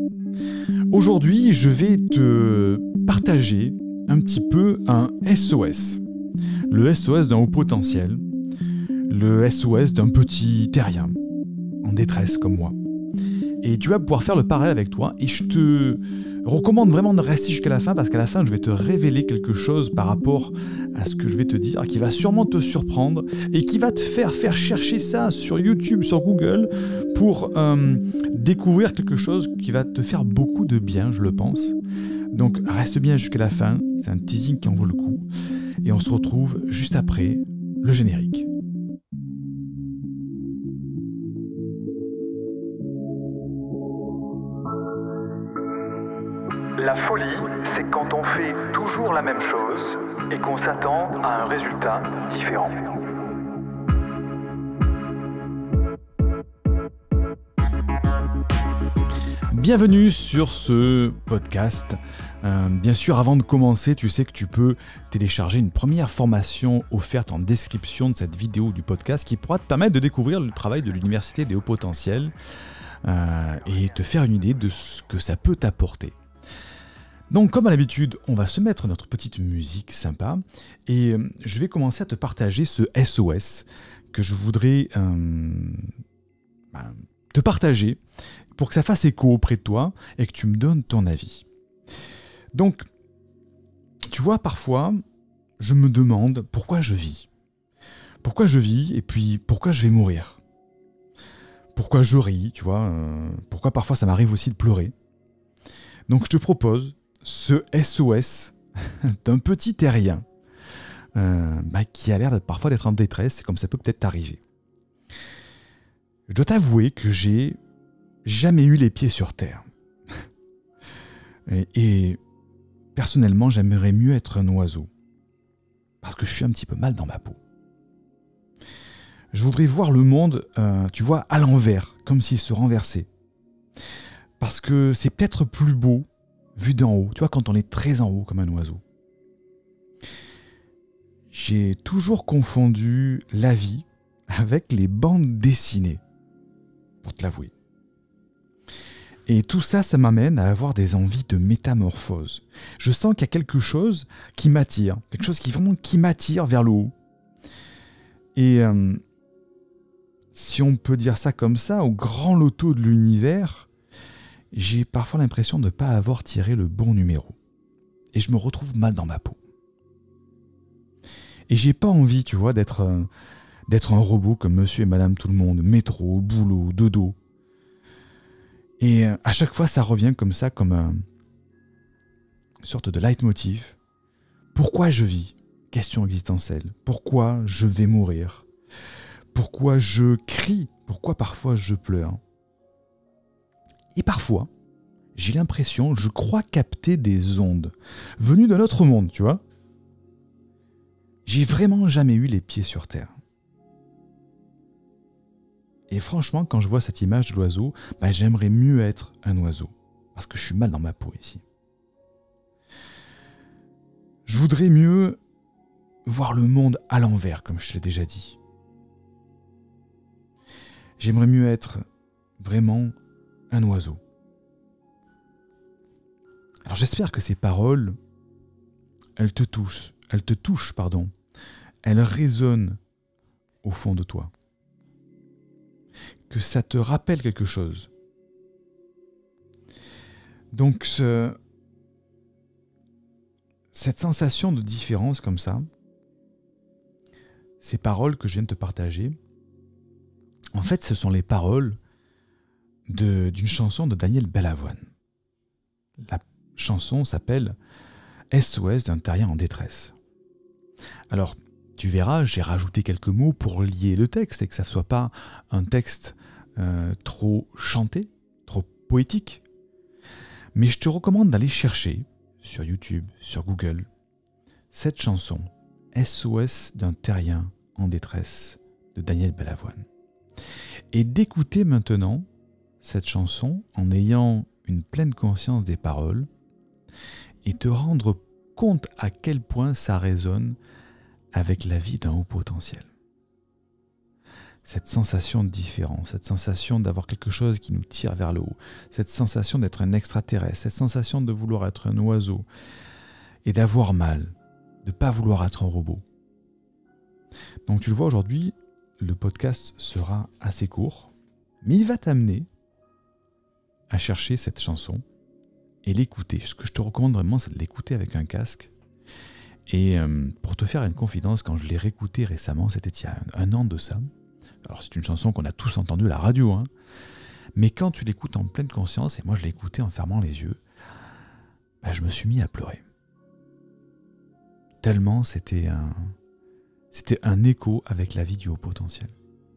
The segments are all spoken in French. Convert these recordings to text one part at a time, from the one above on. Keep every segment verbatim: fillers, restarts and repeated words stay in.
Aujourd'hui, je vais te partager un petit peu un S O S. Le S O S d'un haut potentiel, le S O S d'un petit terrien en détresse comme moi. Et tu vas pouvoir faire le parallèle avec toi et je te recommande vraiment de rester jusqu'à la fin parce qu'à la fin, je vais te révéler quelque chose par rapport à ce que je vais te dire qui va sûrement te surprendre et qui va te faire faire chercher ça sur YouTube, sur Google pour euh, découvrir quelque chose qui va te faire beaucoup de bien, je le pense. Donc reste bien jusqu'à la fin, c'est un teasing qui en vaut le coup et on se retrouve juste après le générique. La folie, c'est quand on fait toujours la même chose et qu'on s'attend à un résultat différent. Bienvenue sur ce podcast. Euh, bien sûr, avant de commencer, tu sais que tu peux télécharger une première formation offerte en description de cette vidéo du podcast qui pourra te permettre de découvrir le travail de l'Université des hauts potentiels euh, et te faire une idée de ce que ça peut t'apporter. Donc comme à l'habitude, on va se mettre notre petite musique sympa et euh, je vais commencer à te partager ce S O S que je voudrais euh, bah, te partager pour que ça fasse écho auprès de toi et que tu me donnes ton avis. Donc, tu vois, parfois, je me demande pourquoi je vis. Pourquoi je vis et puis pourquoi je vais mourir. Pourquoi je ris, tu vois, euh, pourquoi parfois ça m'arrive aussi de pleurer. Donc je te propose ce S O S d'un petit terrien euh, bah, qui a l'air parfois d'être en détresse, comme ça peut peut-être t'arriver. Je dois t'avouer que j'ai jamais eu les pieds sur terre. et, et personnellement, j'aimerais mieux être un oiseau. Parce que je suis un petit peu mal dans ma peau. Je voudrais voir le monde, euh, tu vois, à l'envers, comme s'il se renversait. Parce que c'est peut-être plus beau vu d'en haut, tu vois, quand on est très en haut comme un oiseau. J'ai toujours confondu la vie avec les bandes dessinées, pour te l'avouer. Et tout ça, ça m'amène à avoir des envies de métamorphose. Je sens qu'il y a quelque chose qui m'attire, quelque chose qui vraiment qui m'attire vers le haut. Et euh, si on peut dire ça comme ça, au grand loto de l'univers, j'ai parfois l'impression de ne pas avoir tiré le bon numéro. Et je me retrouve mal dans ma peau. Et j'ai pas envie, tu vois, d'être, euh, d'être un robot comme monsieur et madame tout le monde, métro, boulot, dodo. Et à chaque fois, ça revient comme ça, comme un, une sorte de leitmotiv. Pourquoi je vis ? Question existentielle. Pourquoi je vais mourir ? Pourquoi je crie ? Pourquoi parfois je pleure ? Et parfois, j'ai l'impression, je crois capter des ondes venues d'un autre monde, tu vois ? J'ai vraiment jamais eu les pieds sur terre. Et franchement, quand je vois cette image de l'oiseau, bah, j'aimerais mieux être un oiseau. Parce que je suis mal dans ma peau ici. Je voudrais mieux voir le monde à l'envers, comme je te l'ai déjà dit. J'aimerais mieux être vraiment un oiseau. Alors j'espère que ces paroles, elles te touchent, elles te touchent, pardon. Elles résonnent au fond de toi. Que ça te rappelle quelque chose. Donc, ce, cette sensation de différence comme ça, ces paroles que je viens de te partager, en fait, ce sont les paroles de, d'une chanson de Daniel Balavoine. La chanson s'appelle S O S d'un terrien en détresse. Alors, tu verras, j'ai rajouté quelques mots pour lier le texte et que ça ne soit pas un texte euh, trop chanté, trop poétique. Mais je te recommande d'aller chercher sur YouTube, sur Google, cette chanson S O S d'un terrien en détresse de Daniel Balavoine. Et d'écouter maintenant cette chanson en ayant une pleine conscience des paroles et te rendre compte à quel point ça résonne avec la vie d'un haut potentiel. cette sensation de différence, cette sensation d'avoir quelque chose qui nous tire vers le haut, cette sensation d'être un extraterrestre, cette sensation de vouloir être un oiseau et d'avoir mal, de ne pas vouloir être un robot. Donc tu le vois aujourd'hui, le podcast sera assez court, mais il va t'amener à chercher cette chanson et l'écouter. Ce que je te recommande vraiment, c'est de l'écouter avec un casque. Et euh, pour te faire une confidence, quand je l'ai réécouté récemment, c'était il y a un, un an de ça. Alors c'est une chanson qu'on a tous entendue à la radio, hein. Mais quand tu l'écoutes en pleine conscience, et moi je l'ai écouté en fermant les yeux, bah, je me suis mis à pleurer. Tellement c'était un, c'était un écho avec la vie du haut potentiel.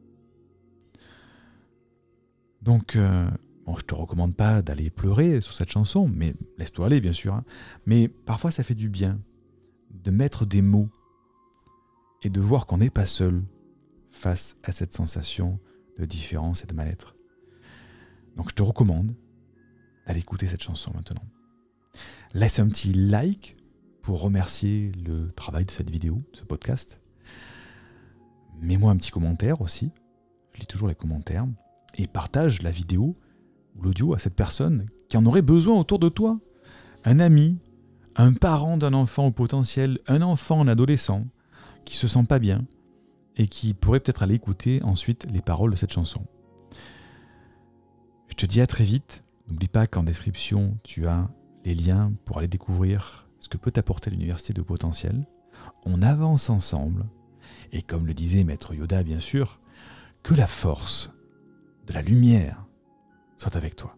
Donc, euh, bon, je te recommande pas d'aller pleurer sur cette chanson, mais laisse-toi aller bien sûr. Hein. Mais parfois ça fait du bien de mettre des mots et de voir qu'on n'est pas seul face à cette sensation de différence et de mal-être. Donc je te recommande d'aller écouter cette chanson maintenant. Laisse un petit like pour remercier le travail de cette vidéo, de ce podcast. Mets-moi un petit commentaire aussi, je lis toujours les commentaires, et partage la vidéo ou l'audio à cette personne qui en aurait besoin autour de toi. Un ami, un parent d'un enfant au potentiel, un enfant, un adolescent qui se sent pas bien, et qui pourrait peut-être aller écouter ensuite les paroles de cette chanson. Je te dis à très vite. N'oublie pas qu'en description, tu as les liens pour aller découvrir ce que peut t'apporter l'Université de Potentiel. On avance ensemble. Et comme le disait Maître Yoda, bien sûr, que la force de la lumière soit avec toi.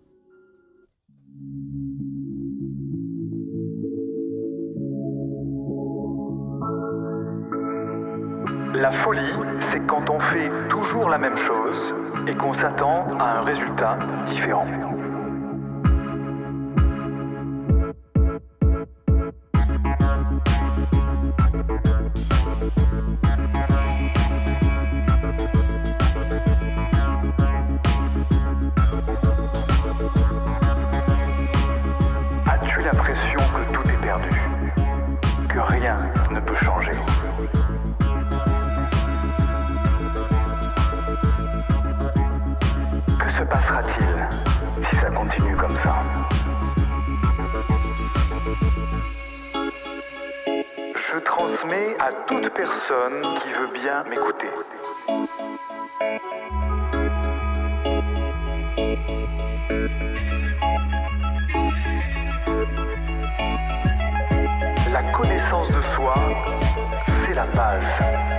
La folie, c'est quand on fait toujours la même chose et qu'on s'attend à un résultat différent. As-tu l'impression que tout est perdu, que rien ne peut changer ? Que se passera-t-il si ça continue comme ça ? Je transmets à toute personne qui veut bien m'écouter. La connaissance de soi, c'est la base.